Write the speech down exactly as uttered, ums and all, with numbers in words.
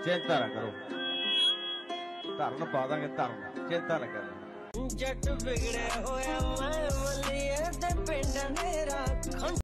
ਚਿੰਤਾ ਨਾ ਕਰੋ, ਧਰਨ ਪਾ ਦਾਂਗੇ ਧਰਨ, ਚਿੰਤਾ ਨਾ ਕਰੋ। ਜੱਟ ਵਿਗੜਿਆ ਹੋਇਆ ਮੈਂ